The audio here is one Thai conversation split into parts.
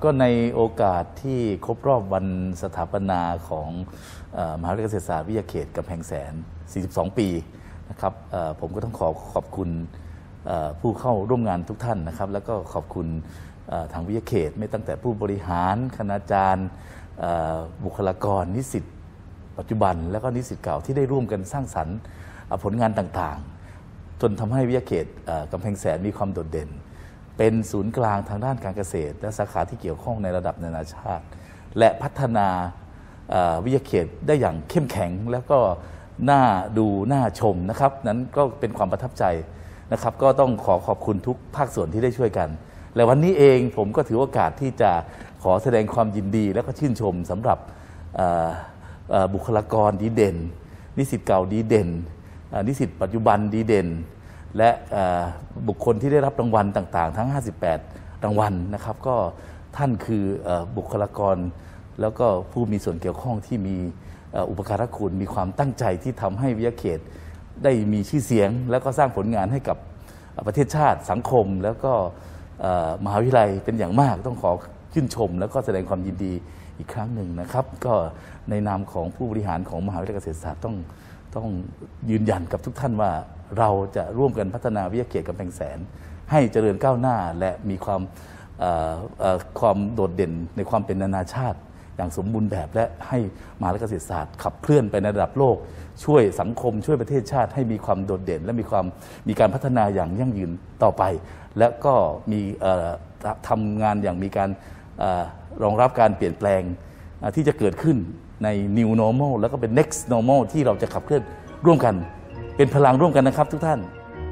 ก็ในโอกาสที่ครบรอบวันสถาปนาของมหาวิทยาลัยเกษตรศาสตร์วิทยาเขตกำแพงแสน42 ปีนะครับผมก็ต้องขอบคุณผู้เข้าร่วมงานทุกท่านนะครับแล้วก็ขอบคุณทางวิทยาเขตไม่ตั้งแต่ผู้บริหารคณาจารย์บุคลากรนิสิตปัจจุบันแล้วก็นิสิตเก่าที่ได้ร่วมกันสร้างสรรค์ผลงานต่างๆจนทำให้วิทยาเขตกำแพงแสนมีความโดดเด่นเป็นศูนย์กลางทางด้านการเกษตรและสาขาที่เกี่ยวข้องในระดับนานาชาติและพัฒนาวิทยาเขตได้อย่างเข้มแข็งแล้วก็น่าดูน่าชมนะครับนั้นก็เป็นความประทับใจนะครับก็ต้องขอบคุณทุกภาคส่วนที่ได้ช่วยกันและวันนี้เองผมก็ถือโอกาสที่จะขอแสดงความยินดีและก็ชื่นชมสำหรับบุคลากรดีเด่นนิสิตเก่าดีเด่นนิสิตปัจจุบันดีเด่นและบุคคลที่ได้รับรางวัลต่างๆทั้ง58รางวัลนะครับก็ท่านคือบุคลากรแล้วก็ผู้มีส่วนเกี่ยวข้องที่มีอุปการะคุณมีความตั้งใจที่ทำให้วิทยาเขตได้มีชื่อเสียงแล้วก็สร้างผลงานให้กับประเทศชาติสังคมแล้วก็มหาวิทยาลัยเป็นอย่างมากต้องขอชื่นชมแล้วก็แสดงความยินดีอีกครั้งหนึ่งนะครับก็ในนามของผู้บริหารของมหาวิทยาลัยเกษตรศาสตร์ต้องยืนยันกับทุกท่านว่าเราจะร่วมกันพัฒนาวิทยาเขตกำแพงแสนให้เจริญก้าวหน้าและมีความโดดเด่นในความเป็นนานาชาติอย่างสมบูรณ์แบบและให้มหาวิทยาลัยเกษตรศาสตร์ขับเคลื่อนไปในระดับโลกช่วยสังคมช่วยประเทศชาติให้มีความโดดเด่นและมีการพัฒนาอย่างยั่งยืนต่อไปและก็มีทำงานอย่างมีการรองรับการเปลี่ยนแปลงที่จะเกิดขึ้นใน New Normal แล้วก็เป็น Next Normal ที่เราจะขับเคลื่อนร่วมกันเป็นพลังร่วมกันนะครับทุกท่าน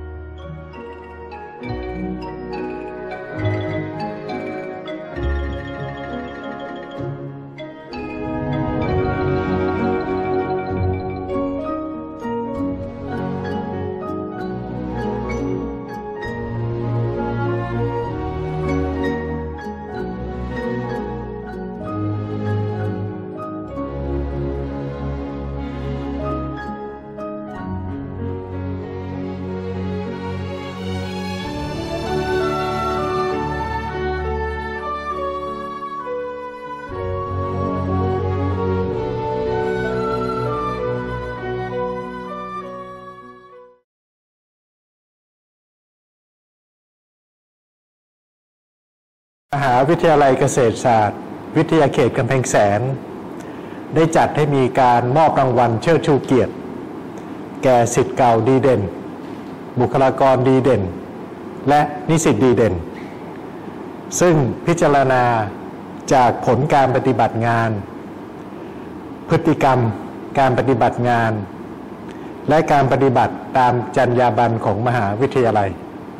มหาวิทยาลัยเกษตรศาสตร์วิทยาเขตกำแพงแสนได้จัดให้มีการมอบรางวัลเชิดชูเกียรติแก่ศิษย์เก่าดีเด่นบุคลากรดีเด่นและนิสิตดีเด่นซึ่งพิจารณาจากผลการปฏิบัติงานพฤติกรรมการปฏิบัติงานและการปฏิบัติตามจรรยาบรรณของมหาวิทยาลัย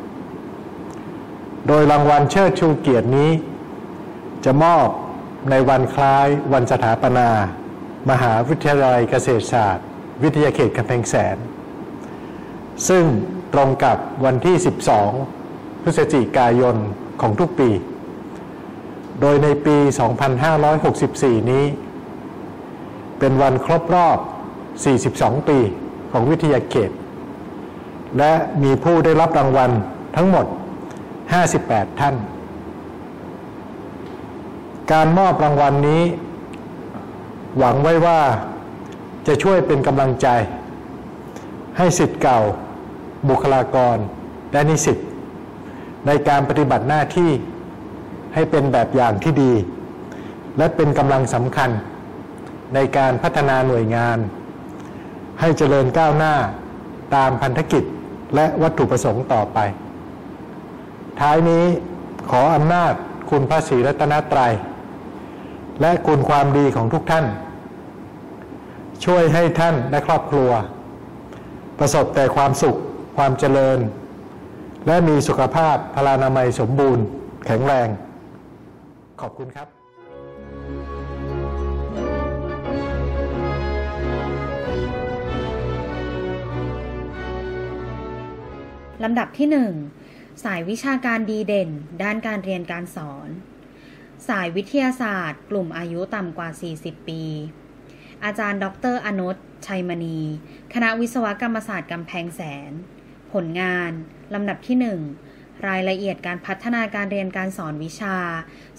โดยรางวัลเชิดชูเกียรตินี้จะมอบในวันคล้ายวันสถาปนามหาวิทยาลัยเกษตรศาสตร์วิทยาเขตกำแพงแสนซึ่งตรงกับวันที่12พฤศจิกายนของทุกปีโดยในปี2564นี้เป็นวันครบรอบ42ปีของวิทยาเขตและมีผู้ได้รับรางวัลทั้งหมด58ท่านการมอบรางวัลนี้หวังไว้ว่าจะช่วยเป็นกำลังใจให้ศิษย์เก่าบุคลากรและนิสิตในการปฏิบัติหน้าที่ให้เป็นแบบอย่างที่ดีและเป็นกำลังสำคัญในการพัฒนาหน่วยงานให้เจริญก้าวหน้าตามพันธกิจและวัตถุประสงค์ต่อไปท้ายนี้ขออำนาจคุณพระศรีรัตนตรัยและคุณความดีของทุกท่านช่วยให้ท่านและครอบครัวประสบแต่ความสุขความเจริญและมีสุขภาพพลานามัยสมบูรณ์แข็งแรงขอบคุณครับลำดับที่ 1 สายวิชาการดีเด่นด้านการเรียนการสอนสายวิทยาศาสตร์กลุ่มอายุต่ำกว่า40ปีอาจารย์ดร.อนุช ชัยมณีคณะวิศวกรรมศาสตร์กำแพงแสนผลงานลำดับที่ 1 รายละเอียดการพัฒนาการเรียนการสอนวิชา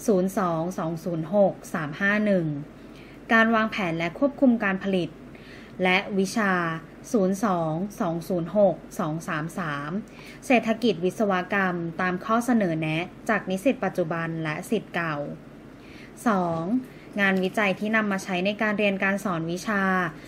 02-206-351 การวางแผนและควบคุมการผลิตและวิชา 02-206-233 เศรษฐกิจวิศวกรรมตามข้อเสนอแนะจากนิสิตปัจจุบันและศิษย์เก่า 2. งานวิจัยที่นำมาใช้ในการเรียนการสอนวิชา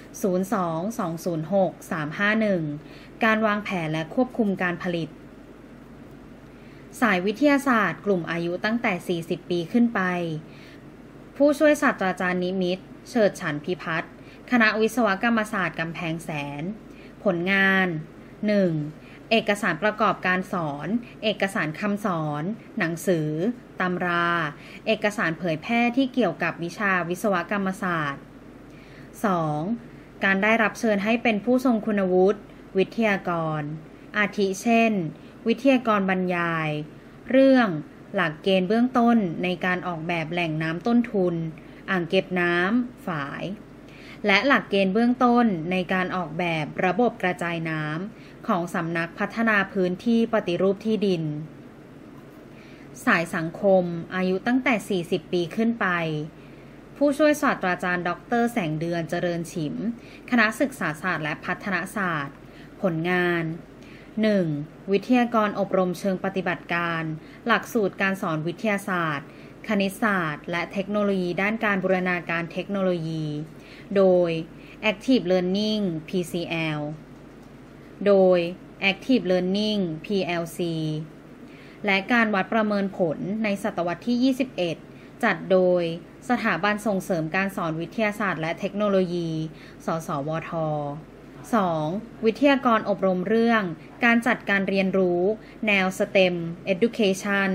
02-206-351 การวางแผนและควบคุมการผลิตสายวิทยาศาสตร์กลุ่มอายุตั้งแต่40ปีขึ้นไปผู้ช่วยศาสตราจารย์นิมิตรเฉิดฉันท์พิพัฒน์คณะวิศวกรรมศาสตร์กำแพงแสนผลงาน 1. เอกสารประกอบการสอนเอกสารคำสอนหนังสือตำราเอกสารเผยแพร่ที่เกี่ยวกับวิชาวิศวกรรมศาสตร์ 2. การได้รับเชิญให้เป็นผู้ทรงคุณวุฒิวิทยากรอาทิเช่นวิทยากรบรรยายเรื่องหลักเกณฑ์เบื้องต้นในการออกแบบแหล่งน้ำต้นทุนอ่างเก็บน้ำฝายและหลักเกณฑ์เบื้องต้นในการออกแบบระบบกระจายน้ำของสำนักพัฒนาพื้นที่ปฏิรูปที่ดินสายสังคมอายุตั้งแต่40ปีขึ้นไปผู้ช่วยศาสตราจารย์ดร.แสงเดือนเจริญฉิมคณะศึกษาศาสตร์และพัฒนาศาสตร์ผลงาน 1. วิทยากรอบรมเชิงปฏิบัติการหลักสูตรการสอนวิทยาศาสตร์คณิตศาสตร์และเทคโนโลยีด้านการบูรณาการเทคโนโลยีโดย Active Learning PCL โดย Active Learning PLC และการวัดประเมินผลในศตวรรษที่ 21 จัดโดยสถาบันส่งเสริมการสอนวิทยาศาสตร์และเทคโนโลยีสสวท. 2. วิทยากรอบรมเรื่องการจัดการเรียนรู้แนว STEM Education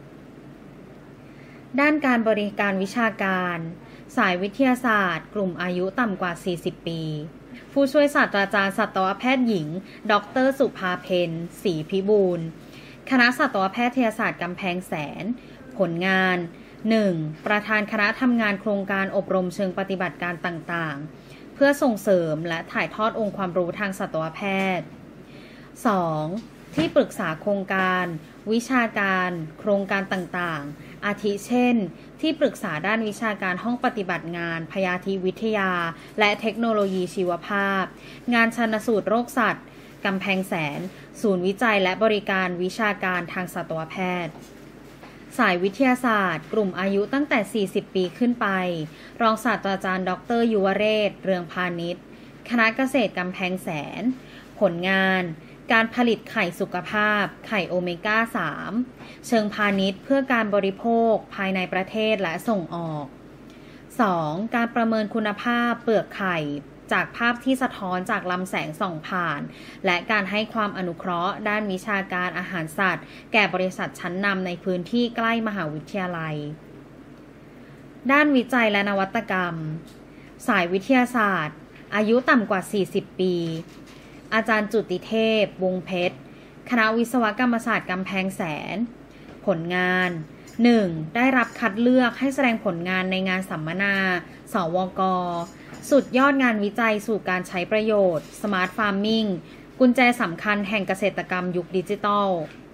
ด้านการบริการวิชาการสายวิทยาศาสตร์กลุ่มอายุต่ำกว่า40ปีผู้ช่วยศาสตราจารย์สัตวแพทย์หญิงดร.สุภาเพ็ญศรีพิบูลย์คณะสัตวแพทยศาสตร์กำแพงแสนผลงาน 1. ประธานคณะทำงานโครงการอบรมเชิงปฏิบัติการต่างๆเพื่อส่งเสริมและถ่ายทอดองค์ความรู้ทางสัตวแพทย์ 2. ที่ปรึกษาโครงการวิชาการโครงการต่างๆอาทิเช่นที่ปรึกษาด้านวิชาการห้องปฏิบัติงานพยาธิวิทยาและเทคโนโลยีชีวภาพงานชันสูตรโรคสัตว์กำแพงแสนศูนย์วิจัยและบริการวิชาการทางสัตวแพทย์สายวิทยาศาสตร์กลุ่มอายุตั้งแต่40ปีขึ้นไปรองศาสตราจารย์ดร.ยุวเรศเรืองพาณิชย์คณะเกษตรกำแพงแสนผลงานการผลิตไข่สุขภาพไข่โอเมก้า 3 เชิงพาณิชย์เพื่อการบริโภคภายในประเทศและส่งออก 2. การประเมินคุณภาพเปลือกไข่จากภาพที่สะท้อนจากลำแสงส่องผ่านและการให้ความอนุเคราะห์ด้านวิชาการอาหารสัตว์แก่บริษัทชั้นนำในพื้นที่ใกล้มหาวิทยาลัยด้านวิจัยและนวัตกรรมสายวิทยาศาสตร์อายุต่ำกว่า40ปีอาจารย์จุติเทพวงเพชรคณะวิศวกรรมศาสตร์กำแพงแสนผลงาน 1. ได้รับคัดเลือกให้แสดงผลงานในงานสัมมนาสวก.สุดยอดงานวิจัยสู่การใช้ประโยชน์ Smart Farming กุญแจสำคัญแห่งเกษตรกรรมยุคดิจิทัล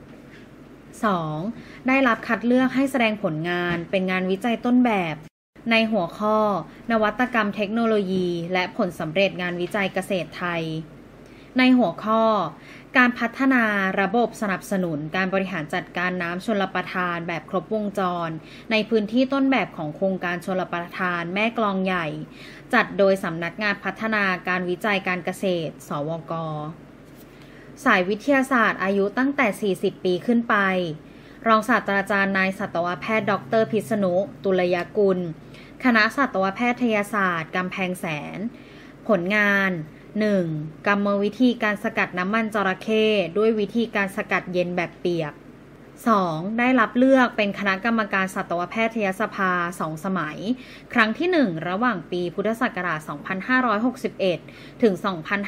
2. ได้รับคัดเลือกให้แสดงผลงานเป็นงานวิจัยต้นแบบในหัวข้อนวัตกรรมเทคโนโลยีและผลสำเร็จงานวิจัยเกษตรไทยในหัวข้อการพัฒนาระบบสนับสนุนการบริหารจัดการน้ำชลประทานแบบครบวงจรในพื้นที่ต้นแบบของโครงการชลประทานแม่กลองใหญ่จัดโดยสำนักงานพัฒนาการวิจัยการเกษตรสวก.สายวิทยาศาสตร์อายุตั้งแต่40ปีขึ้นไปรองศาสตราจารย์นายสัตวแพทย์ดร.พิษณุตุลยกุลคณะสัตวแพทยศาสตร์กำแพงแสนผลงาน 1. กรรมวิธีการสกัดน้ำมันจระเข้ด้วยวิธีการสกัดเย็นแบบเปียก 2. ได้รับเลือกเป็นคณะกรรมการสัตวแพทยสภา2 สมัยครั้งที่ 1 ระหว่างปีพุทธศักราช 2561 ถึง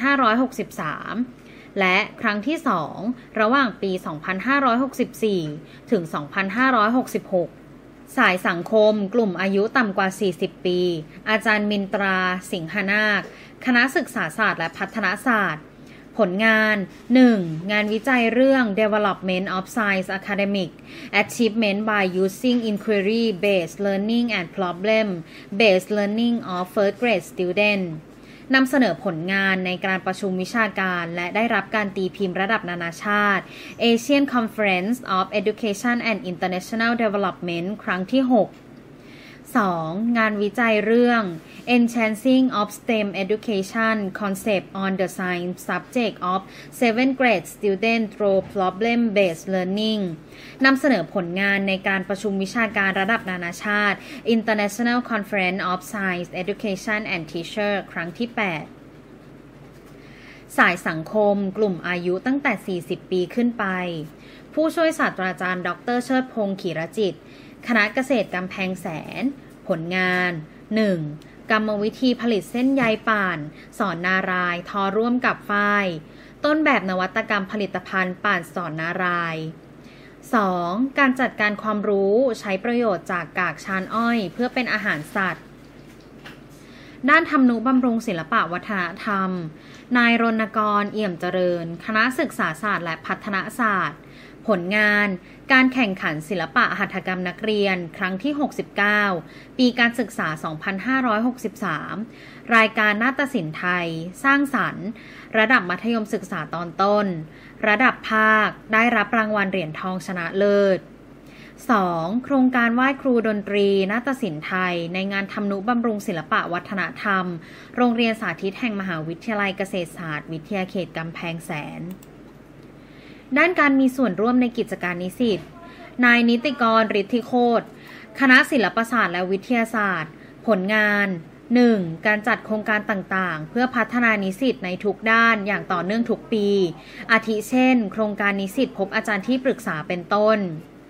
2563 และครั้งที่ 2 ระหว่างปี 2564 ถึง 2566 สายสังคมกลุ่มอายุต่ำกว่า40ปีอาจารย์มินตราสิงหนาคคณะศึกษาศาสตร์และพัฒนาศาสตร์ผลงาน 1. งานวิจัยเรื่อง Development of Science Academic Achievement by Using Inquiry-Based Learning and Problem-Based Learning of First Grade Students นำเสนอผลงานในการประชุมวิชาการและได้รับการตีพิมพ์ระดับนานาชาติ Asian Conference of Education and International Development ครั้งที่ 6 2. งานวิจัยเรื่อง Enhancing of STEM Education Concept on the Science Subject of 7th Grade Students Through Problem-Based Learning นำเสนอผลงานในการประชุมวิชาการระดับนานาชาติ International Conference of Science Education and Teacher ครั้งที่ 8 สายสังคมกลุ่มอายุตั้งแต่ 40 ปีขึ้นไปผู้ช่วยศาสตราจารย์ดร.เชิดพงษ์ขีรจิตคณะเกษตรกำแพงแสนผลงาน 1. กรรมวิธีผลิตเส้นใยป่านสอนนารายทอร่วมกับฝ้ายต้นแบบนวัตกรรมผลิตภัณฑ์ป่านสอนนาราย 2. การจัดการความรู้ใช้ประโยชน์จากกากชานอ้อยเพื่อเป็นอาหารสัตว์ด้านทำนุบำรุงศิลปะวัฒนธรรมนายรณกรเอี่ยมเจริญคณะศึกษาศาสตร์และพัฒนศาสตร์ผลงานการแข่งขันศิลปะหัตถกรรมนักเรียนครั้งที่ 69 ปีการศึกษา 2563 รายการนาฏศิลป์ไทยสร้างสรรค์ระดับมัธยมศึกษาตอนต้นระดับภาคได้รับรางวัลเหรียญทองชนะเลิศ 2. โครงการไหว้ครูดนตรีนาฏศิลป์ไทยในงานทำนุบำรุงศิลปะวัฒนธรรมโรงเรียนสาธิตแห่งมหาวิทยาลัยเกษตรศาสตร์วิทยาเขตกำแพงแสนด้านการมีส่วนร่วมในกิจการนิสิตนายนิติกรฤทธิโคตรคณะศิลปศาสตร์และวิทยาศาสตร์ผลงาน 1. การจัดโครงการต่างๆเพื่อพัฒนานิสิตในทุกด้านอย่างต่อเนื่องทุกปีอาทิเช่นโครงการนิสิตพบอาจารย์ที่ปรึกษาเป็นต้น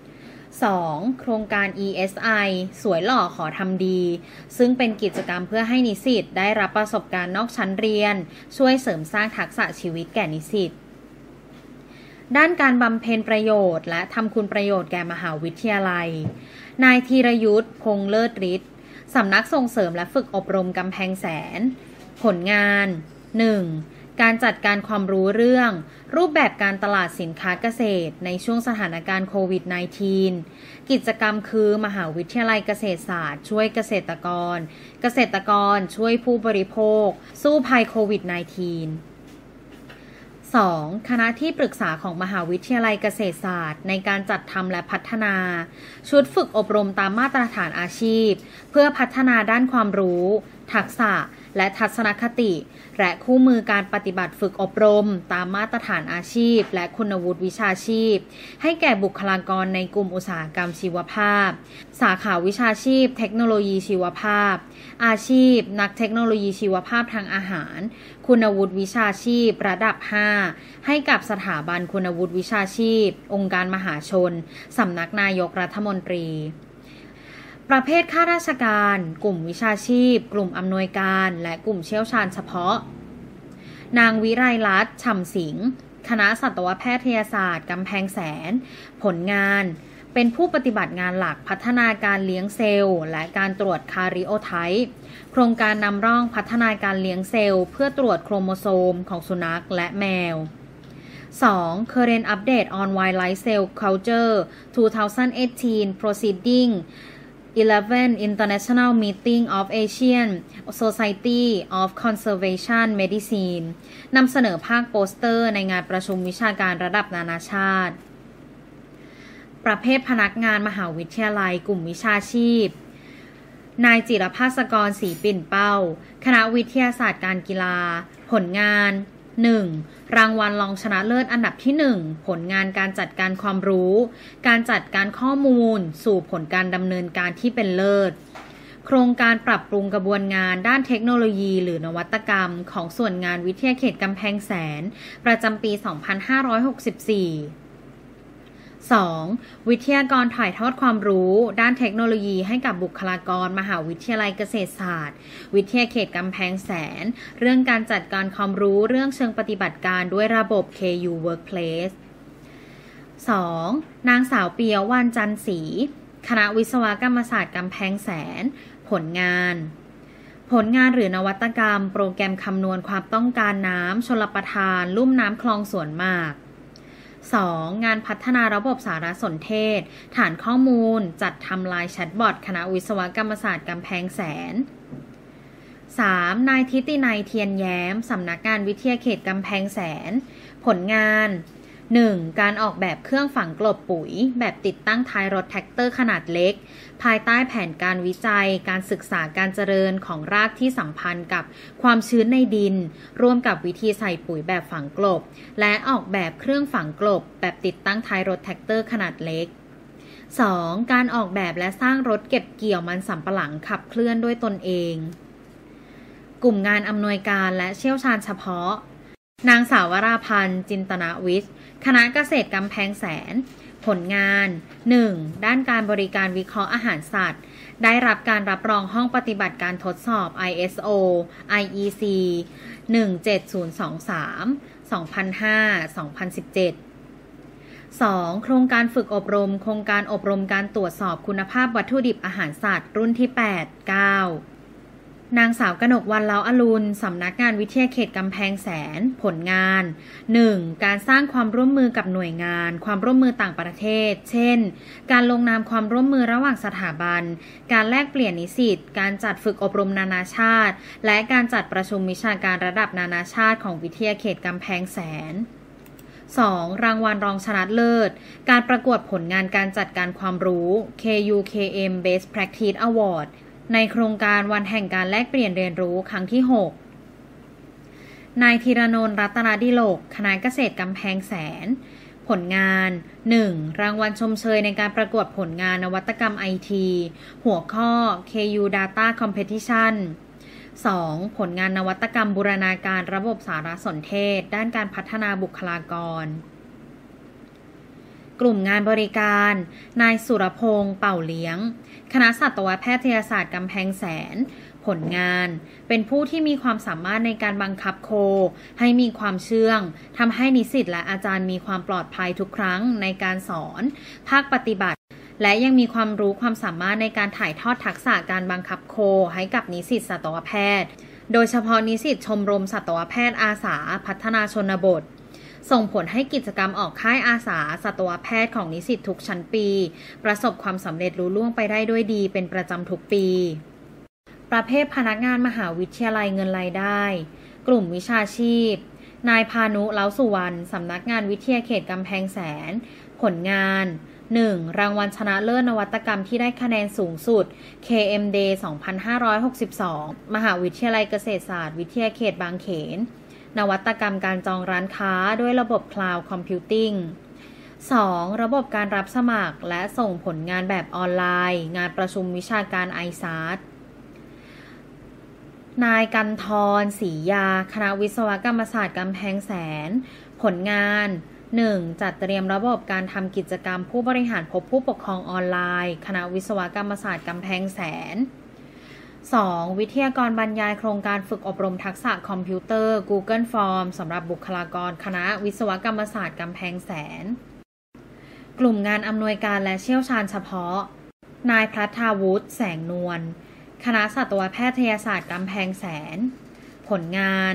2. โครงการ ESI สวยหล่อขอทำดีซึ่งเป็นกิจกรรมเพื่อให้นิสิตได้รับประสบการณ์นอกชั้นเรียนช่วยเสริมสร้างทักษะชีวิตแก่นิสิตด้านการบำเพ็ญประโยชน์และทำคุณประโยชน์แก่มหาวิทยาลัยนายธีรยุทธพงษ์เลิศฤทธิ์สำนักส่งเสริมและฝึกอบรมกำแพงแสนผลงาน 1. การจัดการความรู้เรื่องรูปแบบการตลาดสินค้าเกษตรในช่วงสถานการณ์โควิด -19 กิจกรรมคือมหาวิทยาลัยเกษตรศาสตร์ช่วยเกษตรกรเกษตรกรช่วยผู้บริโภคสู้ภัยโควิด -192. คณะที่ปรึกษาของมหาวิทยาลัยเกษตรศาสตร์ในการจัดทำและพัฒนาชุดฝึกอบรมตามมาตรฐานอาชีพเพื่อพัฒนาด้านความรู้ทักษะและทัศนคติและคู่มือการปฏิบัติฝึกอบรมตามมาตรฐานอาชีพและคุณวุฒิวิชาชีพให้แก่บุคลากรในกลุ่มอุตสาหกรรมชีวภาพสาขาวิชาชีพเทคโนโลยีชีวภาพอาชีพนักเทคโนโลยีชีวภาพทางอาหารคุณวุฒิวิชาชีพระดับ 5 ให้กับสถาบันคุณวุฒิวิชาชีพองค์การมหาชนสำนักนายกรัฐมนตรีประเภทข้าราชการกลุ่มวิชาชีพกลุ่มอำนวยการและกลุ่มเชี่ยวชาญเฉพาะนางวิไลรัตน์ฉ่ำสิงห์คณะสัตวแพทยศาสตร์กำแพงแสนผลงานเป็นผู้ปฏิบัติงานหลักพัฒนาการเลี้ยงเซลล์และการตรวจคาริโอไทป์โครงการนำร่องพัฒนาการเลี้ยงเซลล์เพื่อตรวจโครโมโซมของสุนัขและแมว 2. Current Update on Wildlife Cell Culture 2018 Proceeding 11 International Meeting of Asian Society of Conservation Medicine นำเสนอภาคโปสเตอร์ในงานประชุมวิชาการระดับนานาชาติประเภทพนักงานมหาวิทยาลัยกลุ่มวิชาชีพนายจิรภาสกรศรีปิ่นเป้าคณะวิทยาศาสตร์การกีฬาผลงาน 1. รางวัลรองชนะเลิศอันดับที่ 1 ผลงานการจัดการความรู้การจัดการข้อมูลสู่ผลการดำเนินการที่เป็นเลิศโครงการปรับปรุงกระบวนงานด้านเทคโนโลยีหรือนวัตกรรมของส่วนงานวิทยาเขตกำแพงแสนประจำปี 25642. วิทยากรถ่ายทอดความรู้ด้านเทคโนโลยีให้กับบุคลากรมหาวิทยาลัยเกษตรศาสตร์วิทยาเขตกำแพงแสนเรื่องการจัดการความรู้เรื่องเชิงปฏิบัติการด้วยระบบ KU Workplace 2. นางสาวปิยวรรณจันทร์ศรีคณะวิศวกรรมศาสตร์กำแพงแสนผลงานผลงานหรือนวัตกรรมโปรแกรมคำนวณความต้องการน้ำชลประทานลุ่มน้ำคลองสวนหมาก 2. งานพัฒนาระบบสารสนเทศฐานข้อมูลจัดทำลายแชทบอทคณะวิศวกรรมศาสตร์กำแพงแสน 3. นายทิตินัยเทียนแย้มสำนักงานวิทยาเขตกำแพงแสนผลงาน 1. การออกแบบเครื่องฝังกลบปุ๋ยแบบติดตั้งท้ายรถแทรกเตอร์ขนาดเล็กภายใต้แผนการวิจัยการศึกษาการเจริญของรากที่สัมพันธ์กับความชื้นในดินร่วมกับวิธีใส่ปุ๋ยแบบฝังกลบและออกแบบเครื่องฝังกลบแบบติดตั้งท้ายรถแทรกเตอร์ขนาดเล็ก 2. การออกแบบและสร้างรถเก็บเกี่ยวมันสำปะหลังขับเคลื่อนด้วยตนเองกลุ่มงานอำนวยการและเชี่ยวชาญเฉพาะนางสาววราพันธ์จินตนาวิทย์คณะเกษตรกำแพงแสนผลงาน 1. ด้านการบริการวิเคราะห์อาหารสัตว์ได้รับการรับรองห้องปฏิบัติการทดสอบ ISO IEC 17023 2005 2017 2. โครงการฝึกอบรมโครงการอบรมการตรวจสอบคุณภาพวัตถุดิบอาหารสัตว์รุ่นที่ 8 9นางสาวกนกวรรณ เล้าอรุณสำนักงานวิทยาเขตกำแพงแสนผลงาน 1. การสร้างความร่วมมือกับหน่วยงานความร่วมมือต่างประเทศเช่นการลงนามความร่วมมือระหว่างสถาบันการแลกเปลี่ยนนิสิตการจัดฝึกอบรมนานาชาติและการจัดประชุมวิชาการระดับนานาชาติของวิทยาเขตกำแพงแสน 2. รางวัลรองชนะเลิศการประกวดผลงานการจัดการความรู้ KUKM Best Practice Awardในโครงการวันแห่งการแลกเปลี่ยนเรียนรู้ครั้งที่ 6 นายธีรนนท์รัตนดิโลกคณะเกษตรกำแพงแสนผลงาน 1. รางวัลชมเชยในการประกวดผลงานนวัตกรรม IT หัวข้อ KU Data Competition 2. ผลงานนวัตกรรมบูรณาการระบบสารสนเทศด้านการพัฒนาบุคลากรกลุ่มงานบริการนายสุรพงษ์เป่าเลี้ยงคณะสัตวแพทยศาสตร์กำแพงแสนผลงานเป็นผู้ที่มีความสามารถในการบังคับโคให้มีความเชื่องทำให้นิสิตและอาจารย์มีความปลอดภัยทุกครั้งในการสอนภาคปฏิบัติและยังมีความรู้ความสามารถในการถ่ายทอดทักษะการบังคับโคให้กับนิสิตสัตวแพทย์โดยเฉพาะนิสิตชมรมสัตวแพทย์อาสาพัฒนาชนบทส่งผลให้กิจกรรมออกค่ายอาสาสัตวแพทย์ของนิสิตทุกชั้นปีประสบความสำเร็จลุล่วงไปได้ด้วยดีเป็นประจำทุกปีประเภทพนักงานมหาวิทยาลัยเงินรายได้กลุ่มวิชาชีพนายพานุ เล้าสุวรรณสำนักงานวิทยาเขตกำแพงแสนผลงาน 1. รางวัลชนะเลิศนวัตกรรมที่ได้คะแนนสูงสุด KMD 2562 มหาวิทยาลัยเกษตรศาสตร์วิทยาเขตบางเขนนวัตกรรมการจองร้านค้าด้วยระบบ Cloud Computing 2. ระบบการรับสมัครและส่งผลงานแบบออนไลน์งานประชุมวิชาการ ISAT นายกันทร ศรียาคณะวิศวกรรมศาสตร์กำแพงแสนผลงาน 1. จัดเตรียมระบบการทำกิจกรรมผู้บริหารพบผู้ปกครองออนไลน์คณะวิศวกรรมศาสตร์กำแพงแสน 2. วิทยากรบรรยายโครงการฝึกอบรมทักษะคอมพิวเตอร์ Google Form สำหรับบุคลากรคณะวิศวกรรมศาสตร์กำแพงแสนกลุ่มงานอำนวยการและเชี่ยวชาญเฉพาะนายพลัทธาวุฒิแสงนวลคณะสัตวแพทยศาสตร์กำแพงแสนผลงาน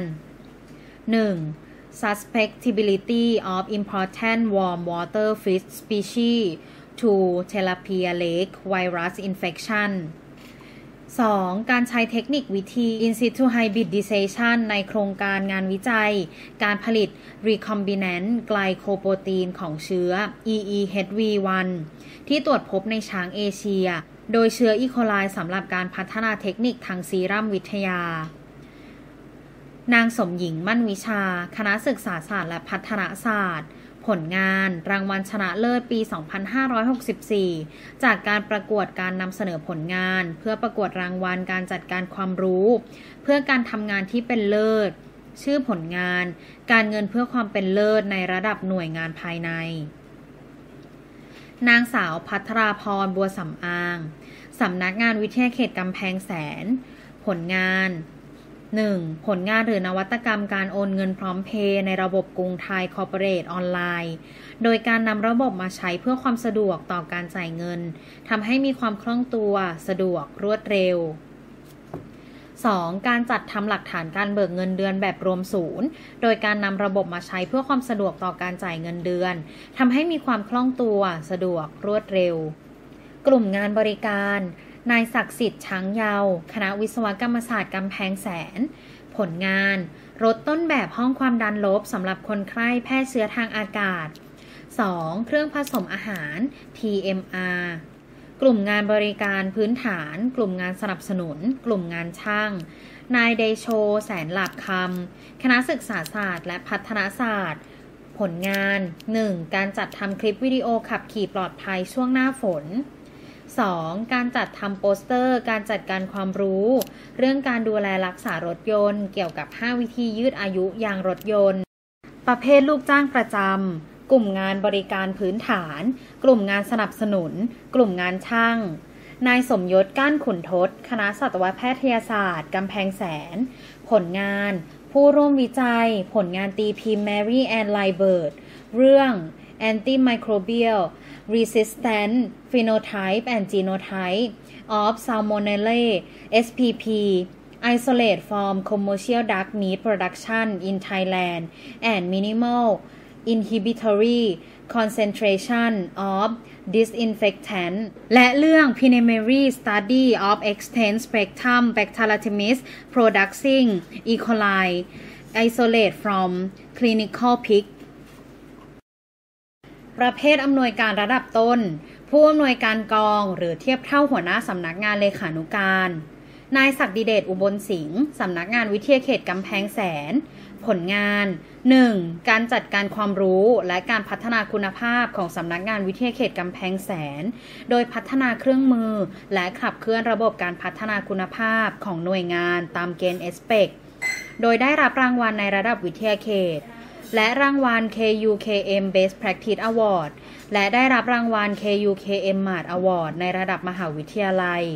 1. Susceptibility of important warm water fish species to Tilapia lake virus infection 2. การใช้เทคนิควิธี In situ hybridization ในโครงการงานวิจัยการผลิต recombinant glycoprotein ของเชื้อ EEHV1 ที่ตรวจพบในช้างเอเชียโดยเชื้ออีโคไลสำหรับการพัฒนาเทคนิคทางซีรัมวิทยานางสมหญิงมั่นวิชาคณะศึกษาศาสตร์และพัฒนาศาสตร์ผลงานรางวัลชนะเลิศปี 2564 จากการประกวดการนำเสนอผลงานเพื่อประกวดรางวัลการจัดการความรู้เพื่อการทำงานที่เป็นเลิศชื่อผลงานการเงินเพื่อความเป็นเลิศในระดับหน่วยงานภายในนางสาวภัทราพรบัวสำอางสำนักงานวิทยาเขตกำแพงแสนผลงาน 1. ผลงานหรือนวัตกรรมการโอนเงินพร้อมเพย์ในระบบกรุงไทยคอร์ปอเรทออนไลน์โดยการนำระบบมาใช้เพื่อความสะดวกต่อการจ่ายเงินทำให้มีความคล่องตัวสะดวกรวดเร็ว 2. การจัดทำหลักฐานการเบิกเงินเดือนแบบรวมศูนย์โดยการนำระบบมาใช้เพื่อความสะดวกต่อการจ่ายเงินเดือนทำให้มีความคล่องตัวสะดวกรวดเร็วกลุ่มงานบริการนายศักดิ์สิทธิ์ช้างเยาว์คณะวิศวกรรมศาสตร์กำแพงแสนผลงานรถต้นแบบห้องความดันลบสำหรับคนไข้แพร่เชื้อทางอากาศ 2. เครื่องผสมอาหาร TMR กลุ่มงานบริการพื้นฐานกลุ่มงานสนับสนุนกลุ่มงานช่างนายเดโชแสนหลาบคำคณะศึกษาศาสตร์และพัฒนาศาสตร์ผลงาน 1. การจัดทำคลิปวิดีโอขับขี่ปลอดภัยช่วงหน้าฝน 2. การจัดทำโปสเตอร์การจัดการความรู้เรื่องการดูแลรักษารถยนต์เกี่ยวกับ 5 วิธียืดอายุยางรถยนต์ประเภทลูกจ้างประจำกลุ่มงานบริการพื้นฐานกลุ่มงานสนับสนุนกลุ่มงานช่างนายสมยศก้านขุนทศคณะสัตวแพทยศาสตร์กำแพงแสนผลงานผู้ร่วมวิจัยผลงานตีพิมพ์ Mary Ann Liebert เรื่อง Antimicrobial Resistant Phenotype and Genotype of Salmonella spp Isolate from Commercial Duck Meat Production in Thailand and Minimal Inhibitory Concentration of Disinfectant และเรื่อง Preliminary Study of Extent Spectrum Bacteriomethanis Producing E. coli Isolate from Clinical Pigประเภทอำนวยการระดับต้นผู้อำนวยการกองหรือเทียบเท่าหัวหน้าสำนักงานเลขานุการนายศักดิเดชอุบลสิงห์สำนักงานวิทยาเขตกำแพงแสนผลงาน 1. การจัดการความรู้และการพัฒนาคุณภาพของสำนักงานวิทยาเขตกำแพงแสนโดยพัฒนาเครื่องมือและขับเคลื่อนระบบการพัฒนาคุณภาพของหน่วยงานตามเกณฑ์ SPEC โดยได้รับรางวัลในระดับวิทยาเขตและรางวัล KUKM Best Practice Award และได้รับรางวัล KUKM Mart Award ในระดับมหาวิทยาลัย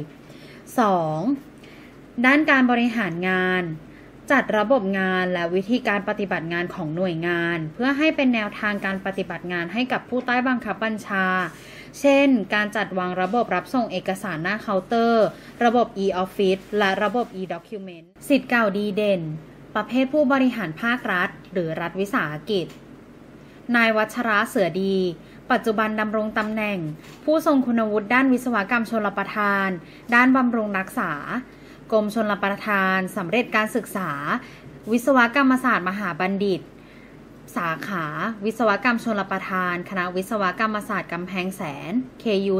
2. ด้านการบริหารงานจัดระบบงานและวิธีการปฏิบัติงานของหน่วยงานเพื่อให้เป็นแนวทางการปฏิบัติงานให้กับผู้ใต้บังคับบัญชาเช่นการจัดวางระบบรับส่งเอกสารหน้าเคาน์เตอร์ระบบ e-office และระบบ e-document ศิษย์เก่าดีเด่นประเภทผู้บริหารภาครัฐหรือรัฐวิสาหกิจนายวัชระเสือดีปัจจุบันดำรงตำแหน่งผู้ทรงคุณวุฒิด้านวิศวกรรมชลประทานด้านบำรุงรักษากรมชลประทานสำเร็จการศึกษาวิศวกรรมศาสตร์มหาบัณฑิตสาขาวิศวกรรมชลประทานคณะวิศวกรรมศาสตร์กำแพงแสน KU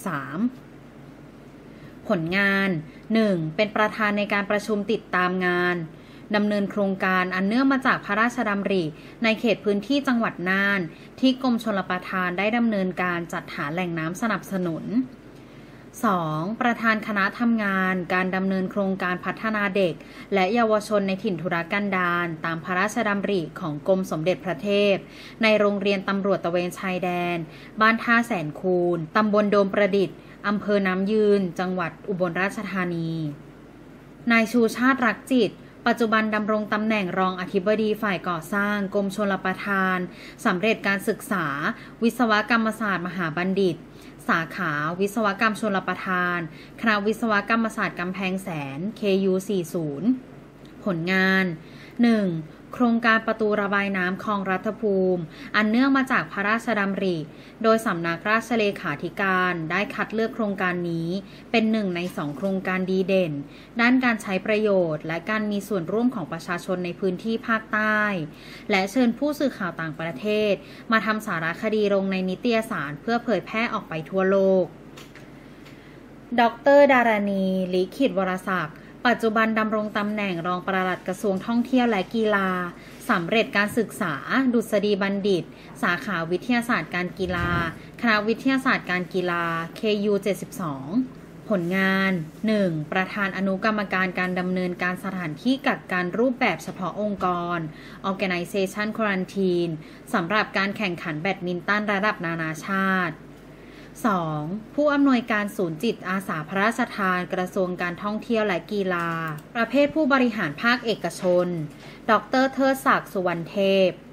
43ผลงาน 1. เป็นประธานในการประชุมติดตามงานดำเนินโครงการอันเนื่องมาจากพระราชดำริในเขตพื้นที่จังหวัดน่านที่กรมชลประทานได้ดำเนินการจัดหาแหล่งน้ำสนับสนุน 2. ประธานคณะทำงานการดำเนินโครงการพัฒนาเด็กและเยาวชนในถิ่นทุรกันดารตามพระราชดำริของกรมสมเด็จพระเทพในโรงเรียนตำรวจตระเวนชายแดนบ้านท่าแสนคูนตำบลโดมประดิษฐ์อำเภอน้ำยืนจังหวัดอุบลราชธานีนายชูชาติรักจิตปัจจุบันดำรงตำแหน่งรองอธิบดีฝ่ายก่อสร้างกรมชลประทานสำเร็จการศึกษาวิศวกรรมศาสตร์มหาบัณฑิตสาขาวิศวกรรมชลประทานคณะวิศวกรรมศาสตร์กำแพงแสน KU 40ผลงาน 1. โครงการประตูระบายน้ำคลองรัฐภูมิอันเนื่องมาจากพระราชดำริโดยสำนักราชเลขาธิการได้คัดเลือกโครงการนี้เป็นหนึ่งใน2โครงการดีเด่นด้านการใช้ประโยชน์และการมีส่วนร่วมของประชาชนในพื้นที่ภาคใต้และเชิญผู้สื่อข่าวต่างประเทศมาทำสารคดีลงในนิตยสารเพื่อเผยแพร่ออกไปทั่วโลกดร.ดารณีลิขิตวรศักดิ์ปัจจุบันดำรงตำแหน่งรองปลัดกระทรวงท่องเที่ยวและกีฬาสำเร็จการศึกษาดุษฎีบัณฑิตสาขาวิทยาศาสตร์การกีฬาคณะวิทยาศาสตร์การกีฬา KU 72ผลงาน 1. ประธานอนุกรรมการการดำเนินการสถานที่กักกันรูปแบบเฉพาะองค์กร Organization Quarantine สำหรับการแข่งขันแบดมินตันระดับนานาชาติ 2. ผู้อำนวยการศูนย์จิตอาสาพระราชทานกระทรวงการท่องเที่ยวและกีฬาประเภทผู้บริหารภาคเอกชนดร.เทิดศักดิ์สุวรรณเทพ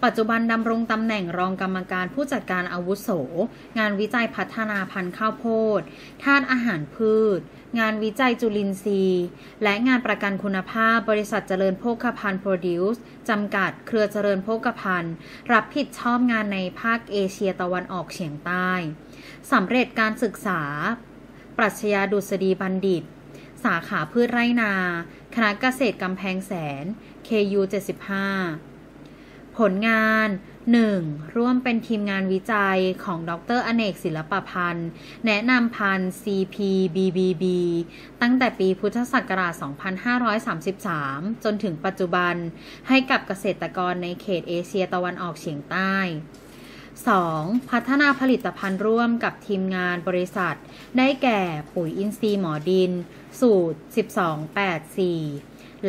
ปัจจุบันดำรงตำแหน่งรองกรรมการผู้จัดการอาวุโสงานวิจัยพัฒนาพันธุ์ข้าวโพดธาตุอาหารพืชงานวิจัยจุลินทรีย์และงานประกันคุณภาพบริษัทเจริญโภคภัณฑ์โปรดิวส์จำกัดเครือเจริญโภคภัณฑ์รับผิดชอบงานในภาคเอเชียตะวันออกเฉียงใต้สำเร็จการศึกษาปรัชญาดุษฎีบัณฑิตสาขาพืชไร่นาคณะเกษตรกำแพงแสน KU 75ผลงาน 1. ร่วมเป็นทีมงานวิจัยของดร.อเนกศิลปพันธ์แนะนำพันธุ์ CPBBB ตั้งแต่ปีพุทธศักราช 2533 จนถึงปัจจุบันให้กับเกษตรกรในเขตเอเชียตะวันออกเฉียงใต้ 2. พัฒนาผลิตภัณฑ์ร่วมกับทีมงานบริษัทได้แก่ปุ๋ยอินทรีย์หมอดินสูตร 1284 และ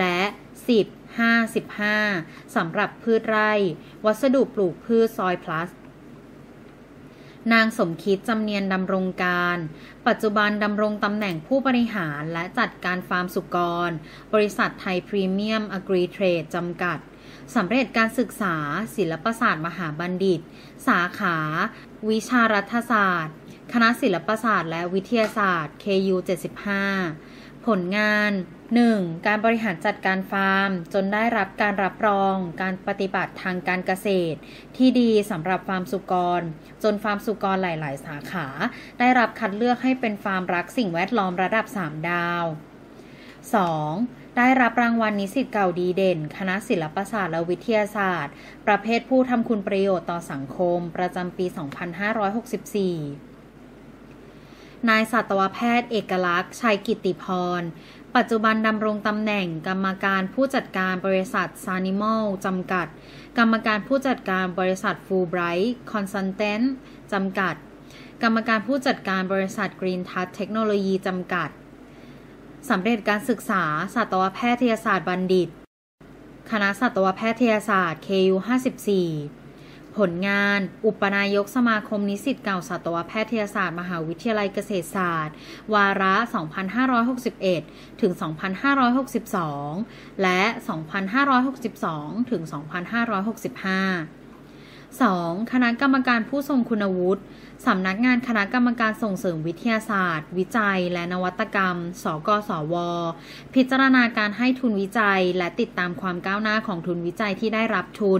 10-5-15 สำหรับพืชไร่วัสดุปลูกพืชซอยพลัสนางสมคิดจำเนียนดำรงการปัจจุบันดำรงตำแหน่งผู้บริหารและจัดการฟาร์มสุกรบริษัทไทยพรีเมียมอ Agri Trade จำกัดสำเร็จการศึกษาศิลปศาสตร์มหาบัณฑิตสาขาวิชารัฐศาสตร์คณะศิลปศาสตร์และวิทยาศาสตร์ KU 75ผลงาน 1. การบริหารจัดการฟาร์มจนได้รับการรับรองการปฏิบัติทางการเกษตรที่ดีสำหรับฟาร์มสุกรจนฟาร์มสุกรหลายๆสาขาได้รับคัดเลือกให้เป็นฟาร์มรักสิ่งแวดล้อมระดับ3ดาว 2. ได้รับรางวัลนิสิตเก่าดีเด่นคณะศิลปศาสตร์และวิทยาศาสตร์ประเภทผู้ทำคุณประโยชน์ต่อสังคมประจำปี 2564นายสัตวแพทย์เอกลักษณ์ชัยกิตติพรปัจจุบันดำรงตำแหน่งกรรมการผู้จัดการบริษัทซานิมอลจำกัดกรรมการผู้จัดการบริษัทฟูลไบรท์คอนซัลแทนท์จำกัดกรรมการผู้จัดการบริษัทกรีนทัชเทคโนโลยีจำกัดสำเร็จการศึกษาสัตวแพทยศาสตร์บัณฑิตคณะสัตวแพทยศาสตร์ KU 54ผลงานอุปนายกสมาคมนิสิตเก่าสัตวแพทยศาสตร์มหาวิทยาลัยเกษตรศาสตร์วาระ 2561 ถึง 2562 และ 2562 ถึง 2565 2. คณะกรรมการผู้ทรงคุณวุฒิสำนักงานคณะกรรมการส่งเสริมวิทยาศาสตร์วิจัยและนวัตกรรมสกสวพิจารณาการให้ทุนวิจัยและติดตามความก้าวหน้าของทุนวิจัยที่ได้รับทุน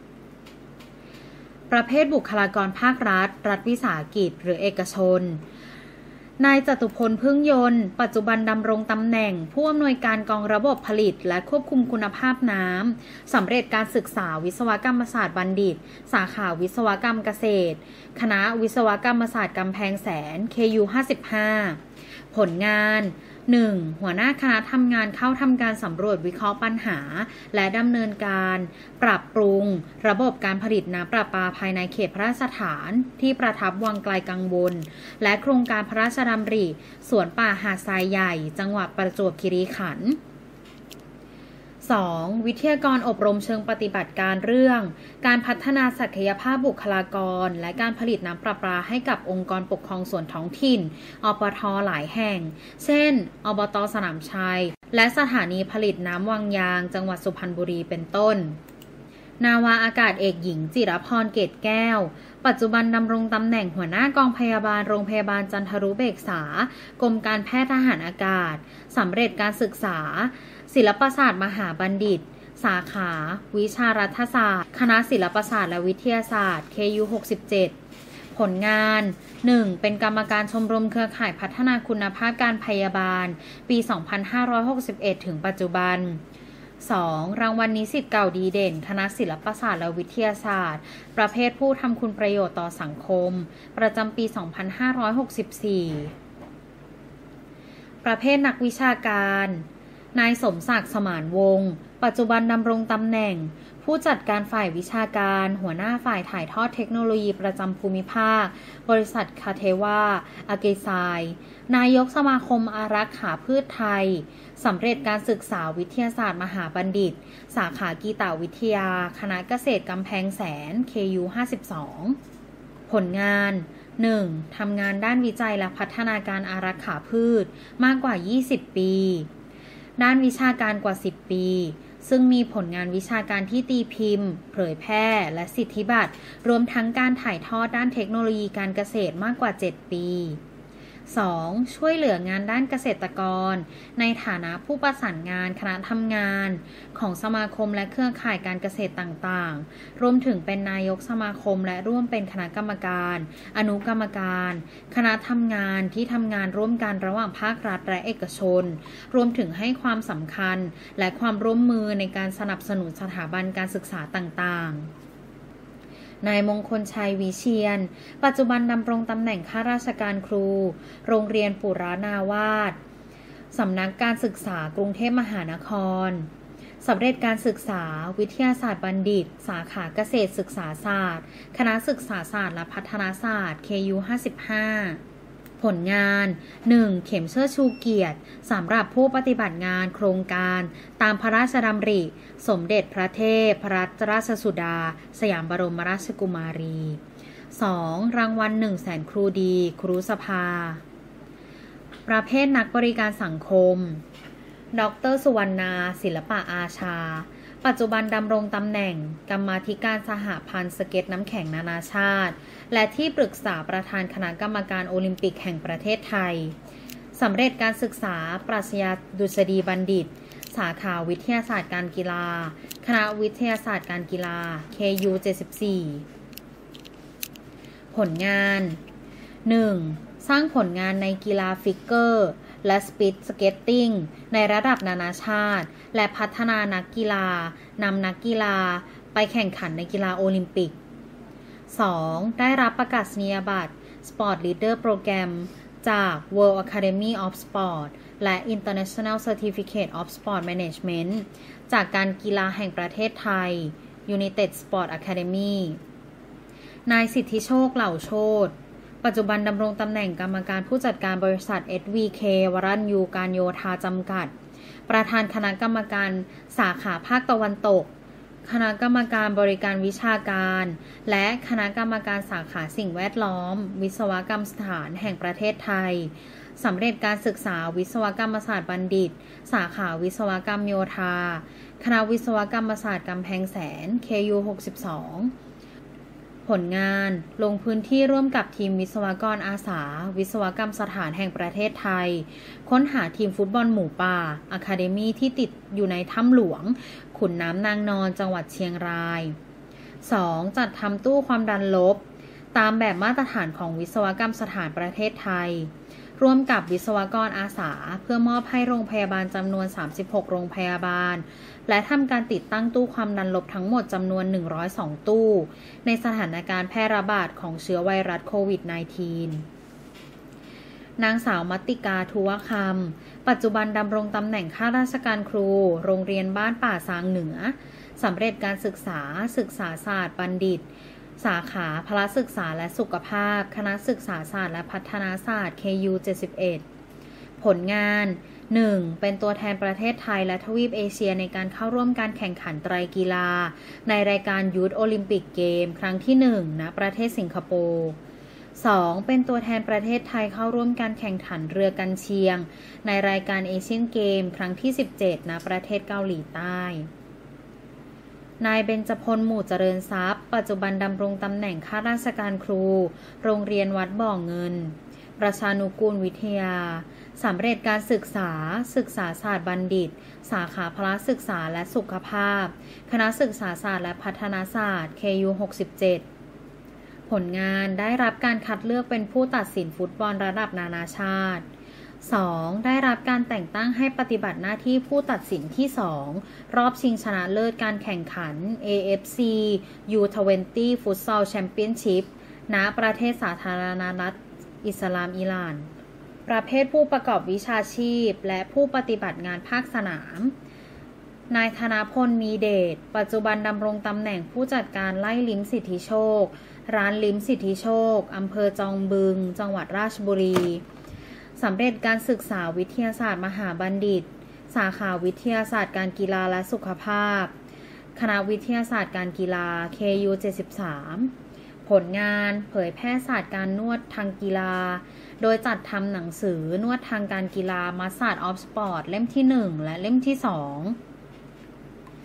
ประเภทบุคลากรภาครัฐรัฐวิสาหกิจหรือเอกชนนายจตุพลพึ่งยนต์ปัจจุบันดำรงตำแหน่งผู้อำนวยการกองระบบผลิตและควบคุมคุณภาพน้ำสำเร็จการศึกษาวิศวกรรมศาสตร์บัณฑิตสาขาวิศวกรรมเกษตรคณะวิศวกรรมศาสตร์กำแพงแสน KU 55ผลงาน 1. หัวหน้าคณะทำงานเข้าทำการสำรวจวิเคราะห์ปัญหาและดำเนินการปรับปรุงระบบการผลิตน้ำประปาภายในเขตพระราชฐานที่ประทับวังไกลกังวลและโครงการพระราชดำริสวนป่าหาดทรายใหญ่จังหวัดประจวบคีรีขันธ์ 2. วิทยากรอบรมเชิงปฏิบัติการเรื่องการพัฒนาศักยภาพบุคลากรและการผลิตน้ำประปาให้กับองค์กรปกครองส่วนท้องถิ่นอปท.หลายแห่งเช่นอบต.สนามชัยและสถานีผลิตน้ำวังยางจังหวัดสุพรรณบุรีเป็นต้นนาวาอากาศเอกหญิงจิรพรเกตแก้วปัจจุบันดำรงตำแหน่งหัวหน้ากองพยาบาลโรงพยาบาลจันทรุเบกษากรมการแพทย์ทหารอากาศสำเร็จการศึกษาศิลปศาสตร์มหาบัณฑิตสาขาวิชารัฐศาสตร์คณะศิลปศาสตร์และวิทยาศาสตร์ KU 67ผลงาน 1. เป็นกรรมการชมรมเครือข่ายพัฒนาคุณภาพการพยาบาลปี 2561 ถึงปัจจุบัน 2. รางวัลนิสิตเก่าดีเด่นคณะศิลปศาสตร์และวิทยาศาสตร์ประเภทผู้ทำคุณประโยชน์ต่อสังคมประจำปี 2564 ประเภทนักวิชาการนายสมศักดิ์สมานวงศ์ปัจจุบันดำรงตำแหน่งผู้จัดการฝ่ายวิชาการหัวหน้าฝ่ายถ่ายทอดเทคโนโลยีประจำภูมิภาคบริษัทคาเทวาอาเกไซนายกสมาคมอารักขาพืชไทยสำเร็จการศึกษาวิทยาศาสตร์มหาบัณฑิตสาขากีตวิทยาคณะเกษตรกำแพงแสน KU 52ผลงาน 1. ทำงานด้านวิจัยและพัฒนาการอารักขาพืชมากกว่า20ปีด้านวิชาการกว่า10ปีซึ่งมีผลงานวิชาการที่ตีพิมพ์เผยแพร่และสิทธิบัตรรวมทั้งการถ่ายทอดด้านเทคโนโลยีการเกษตรมากกว่า 7 ปี 2. ช่วยเหลืองานด้านเกษตรกรในฐานะผู้ประสานงานคณะทำงานของสมาคมและเครือข่ายการเกษตรต่างๆรวมถึงเป็นนายกสมาคมและร่วมเป็นคณะกรรมการอนุกรรมการคณะทำงานที่ทำงานร่วมกันระหว่างภาครัฐและเอกชนรวมถึงให้ความสำคัญและความร่วมมือในการสนับสนุนสถาบันการศึกษาต่างๆนายมงคลชัยวิเชียรปัจจุบันดำรงตำแหน่งข้าราชการครูโรงเรียนปุรานาวาสสำนักการศึกษากรุงเทพมหานครสำเร็จการศึกษาวิทยาศาสตร์บัณฑิตสาขาเกษตรศึกษาศาสตร์คณะศึกษาศาสตร์และพัฒนาศาสตร์ KU 55ผลงาน 1. เข็มเชิดชูเกียรติสำหรับผู้ปฏิบัติงานโครงการตามพระราชดำริสมเด็จพระเทพรัตนราชสุดาสยามบรมราชกุมารี 2. รางวัล 100,000 ครูดีครูสภาประเภทนักบริการสังคมดร.สุวรรณาศิลปะอาชาปัจจุบันดำรงตำแหน่งกรรมาธิการสหพันธ์สเก็ตน้ำแข็งนานาชาติและที่ปรึกษาประธานคณะกรรมการโอลิมปิกแห่งประเทศไทยสำเร็จการศึกษาปรัชญาดุษฎีบัณฑิตสาขาวิทยาศาสตร์การกีฬาคณะวิทยาศาสตร์การกีฬา KU 74ผลงาน 1. สร้างผลงานในกีฬาฟิกเกอร์และสปีดสเก็ตติ้งในระดับนานาชาติและพัฒนานักกีฬานำนักกีฬาไปแข่งขันในกีฬาโอลิมปิก 2. ได้รับประกาศนียบัตร Sport Leader Program จาก World Academy of Sport และ International Certificate of Sport Management จากการกีฬาแห่งประเทศไทย United Sport Academy นายสิทธิโชคเหล่าโชติปัจจุบันดำรงตำแหน่งกรรมการผู้จัดการบริษัท SVK วรัญญูการโยธาจำกัดประธานคณะกรรมการสาขาภาคตะวันตกคณะกรรมการบริการวิชาการและคณะกรรมการสาขาสิ่งแวดล้อมวิศวกรรมสถานแห่งประเทศไทยสำเร็จการศึกษาวิศวกรรมศาสตร์บัณฑิตสาขาวิศวกรรมโยธาคณะวิศวกรรมศาสตร์กำแพงแสน KU 62ผลงานลงพื้นที่ร่วมกับทีมวิศวกรอาสาวิศวกรรมสถานแห่งประเทศไทยค้นหาทีมฟุตบอลหมูป่าอะคาเดมี่ที่ติดอยู่ในถ้ำหลวงขุนน้ำนางนอนจังหวัดเชียงราย 2. จัดทำตู้ความดันลบตามแบบมาตรฐานของวิศวกรรมสถานประเทศไทยร่วมกับวิศวกรอาสาเพื่อมอบให้โรงพยาบาลจำนวน36โรงพยาบาลและทำการติดตั้งตู้ความดันลบทั้งหมดจำนวน102ตู้ในสถานการณ์แพร่ระบาดของเชื้อไวรัสโควิด -19 นางสาวมัตติกาทุวคำปัจจุบันดำรงตำแหน่งข้าราชการครูโรงเรียนบ้านป่าซางเหนือสำเร็จการศึกษาศาสตร์บัณฑิตสาขาพละศึกษาและสุขภาพคณะศึกษาศาสตร์และพัฒนาศาสตร์ KU 71ผลงาน 1. เป็นตัวแทนประเทศไทยและทวีปเอเชียในการเข้าร่วมการแข่งขันไตรกีฬาในรายการยูทโอลิมปิกเกมครั้งที่ 1 ณ ประเทศสิงคโปร์ 2. เป็นตัวแทนประเทศไทยเข้าร่วมการแข่งขันเรือกันเชียงในรายการเอเชียนเกมครั้งที่ 17 ณ ประเทศเกาหลีใต้นายเบญจพลหมู่เจริญทรัพย์ปัจจุบันดำรงตำแหน่งข้าราชการครูโรงเรียนวัดบ่อเงินประชานุกูลวิทยาสำเร็จการศึกษาศาสตร์บัณฑิตสาขาพละศึกษาและสุขภาพคณะศึกษาศาสตร์และพัฒนาศาสตร์ KU 67ผลงานได้รับการคัดเลือกเป็นผู้ตัดสินฟุตบอลระดับนานาชาติ 2. ได้รับการแต่งตั้งให้ปฏิบัติหน้าที่ผู้ตัดสินที่ 2 รอบชิงชนะเลิศการแข่งขัน AFC U20 Futsal Championship ณ ประเทศสาธารณรัฐอิสลามอิหร่านประเภทผู้ประกอบวิชาชีพและผู้ปฏิบัติงานภาคสนามนายธนพลมีเดชปัจจุบันดำรงตำแหน่งผู้จัดการไล่ลิ้มสิทธิโชคร้านลิ้มสิทธิโชคอำเภอจอมบึงจังหวัดราชบุรีสำเร็จการศึกษาวิทยาศาสตร์มหาบัณฑิตสาขาวิทยาศาสตร์การกีฬาและสุขภาพคณะวิทยาศาสตร์การกีฬา KU 73ผลงานเผยแพร่ศาสตร์การนวดทางกีฬาโดยจัดทำหนังสือนวดทางการกีฬา Massage of Sport เล่มที่ 1 และเล่มที่ 2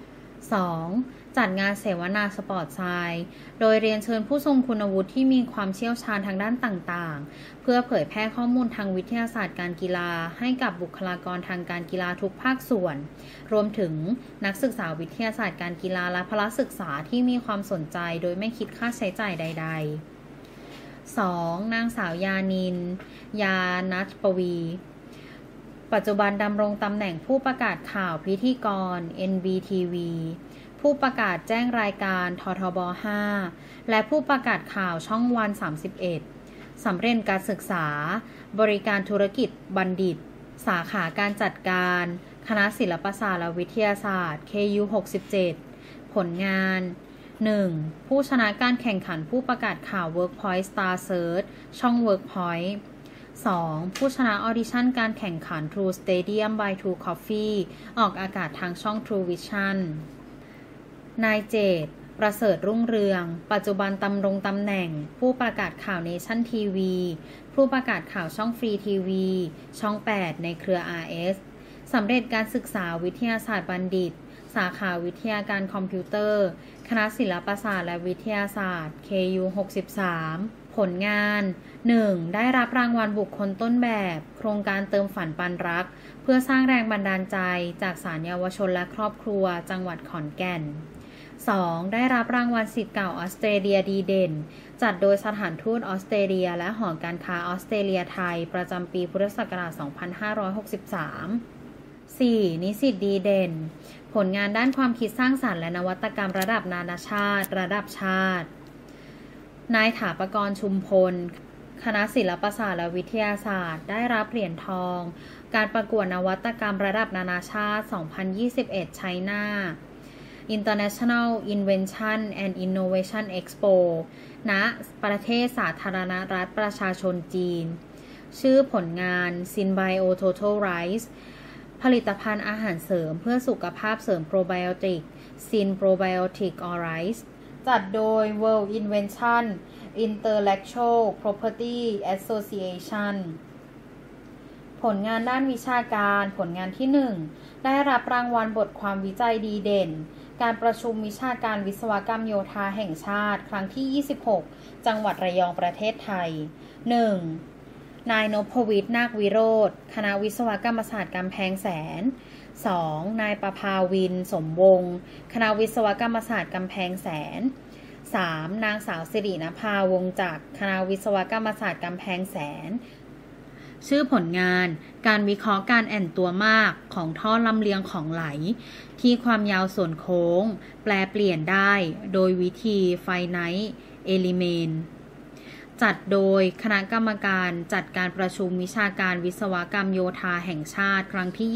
2. จัดงานเสวนาสปอร์ตไซน์โดยเรียนเชิญผู้ทรงคุณวุฒิที่มีความเชี่ยวชาญทางด้านต่างๆเพื่อเผยแพร่ข้อมูลทางวิทยาศาสตร์การกีฬาให้กับบุคลากรทางการกีฬาทุกภาคส่วนรวมถึงนักศึกษาวิทยาศาสตร์การกีฬาและพละศึกษาที่มีความสนใจโดยไม่คิดค่าใช้จ่ายใดๆ 2. นางสาวยานิน ยานัทปวีปัจจุบันดำรงตำแหน่งผู้ประกาศข่าวพิธีกร NBTV ผู้ประกาศแจ้งรายการททบ 5 และผู้ประกาศข่าวช่องวัน 31 สำเร็จการศึกษาบริการธุรกิจบัณฑิต สาขาการจัดการคณะศิลปศาสตร์และวิทยาศาสตร์ KU 67 ผลงาน 1. ผู้ชนะการแข่งขันผู้ประกาศข่าว Workpoint Star Search ช่อง Workpoint 2. ผู้ชนะออดิชั่นการแข่งขัน True Stadium by True Coffee ออกอากาศทางช่อง True Vision นายเจต ประเสริฐรุ่งเรืองปัจจุบันดำรงตำแหน่งผู้ประกาศข่าวเนชั่นทีวีผู้ประกาศข่าวช่องฟรีทีวีช่อง 8 ในเครือ RS สำเร็จการศึกษาวิทยาศาสตร์บัณฑิตสาขาวิทยาการคอมพิวเตอร์คณะศิลปศาสตร์และวิทยาศาสตร์ KU 63 ผลงาน 1. ได้รับรางวัลบุคคลต้นแบบโครงการเติมฝันปันรักเพื่อสร้างแรงบันดาลใจจากศาลเยาวชนและครอบครัวจังหวัดขอนแก่น 2. ได้รับรางวัลศิษย์เก่าออสเตรเลียดีเด่นจัดโดยสถานทูตออสเตรเลียและหอการค้าออสเตรเลียไทยประจำปีพุทธศักราช 2563 4. นิสิตดีเด่นผลงานด้านความคิดสร้างสรรค์และนวัตกรรมระดับนานาชาติระดับชาตินายถาปกรณ์ชุมพลคณะศิลปศาสตร์และวิทยาศาสตร์ได้รับเหรียญทองการประกวดนวัตกรรมระดับนานาชาติ 2021 China International Invention and Innovation Expo ณ ประเทศสาธารณรัฐประชาชนจีนชื่อผลงาน Synbio Total Rice ผลิตภัณฑ์อาหารเสริมเพื่อสุขภาพเสริมโปรไบโอติก Syn Probiotic or Rice จัดโดย World Invention Intellectual Property Association ผลงานด้านวิชาการผลงานที่ 1 ได้รับรางวัลบทความวิจัยดีเด่นการประชุมวิชาการวิศวกรรมโยธาแห่งชาติครั้งที่ 26 จังหวัดระยองประเทศไทย 1. นายนพวิทย์นาควิโรธคณะวิศวกรรมศาสตร์กำแพงแสน 2. นายประภาวินสมวงศ์คณะวิศวกรรมศาสตร์กำแพงแสน 3. นางสาวสิรินภาวงศ์จักรคณะวิศวกรรมศาสตร์กำแพงแสนชื่อผลงานการวิเคราะห์การแอ่นตัวมากของท่อลำเลียงของไหลที่ความยาวส่วนโค้งแปลเปลี่ยนได้โดยวิธี Finite Element จัดโดยคณะกรรมการจัดการประชุมวิชาการวิศวกรรมโยธาแห่งชาติครั้งที่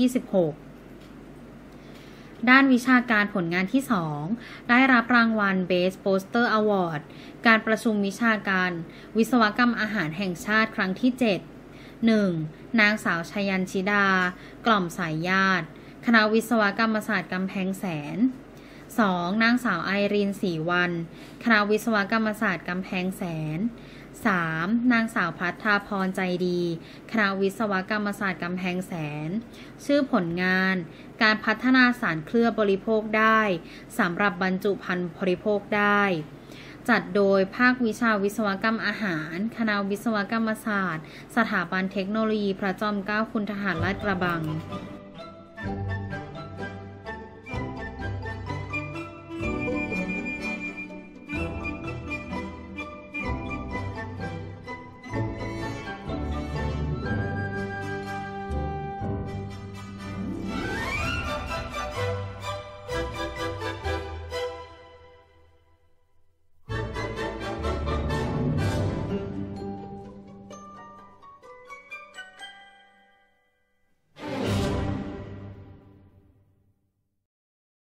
26 ด้านวิชาการผลงานที่ 2 ได้รับรางวัล Best Poster Award การประชุมวิชาการวิศวกรรมอาหารแห่งชาติครั้งที่ 7 1. นางสาวชยัญชิดากล่อมสายญาติคณะวิศวกรรมศาสตร์กำแพงแสน 2. นางสาวไอรีนศรีวันคณะวิศวกรรมศาสตร์กำแพงแสน 3. นางสาวพัฒนาพรใจดีคณะวิศวกรรมศาสตร์กำแพงแสนชื่อผลงานการพัฒนาสารเคลือบบริโภคได้สำหรับบรรจุภัณฑ์บริโภคได้จัดโดยภาควิชาวิศวกรรมอาหารคณะวิศวกรรมศาสตร์สถาบันเทคโนโลยีพระจอมเกล้าคุณทหารลาดกระบัง